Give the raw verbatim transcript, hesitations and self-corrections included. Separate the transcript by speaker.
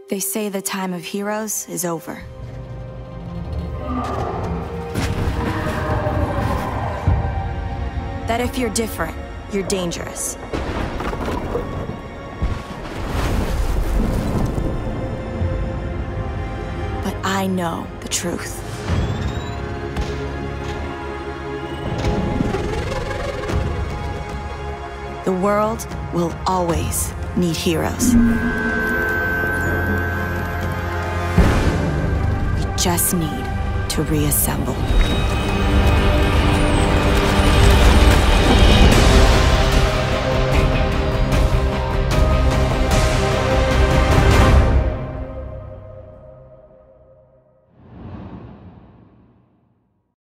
Speaker 1: They say the time of heroes is over. That if you're different, you're dangerous. But I know the truth. The world will always need heroes. We just need to reassemble.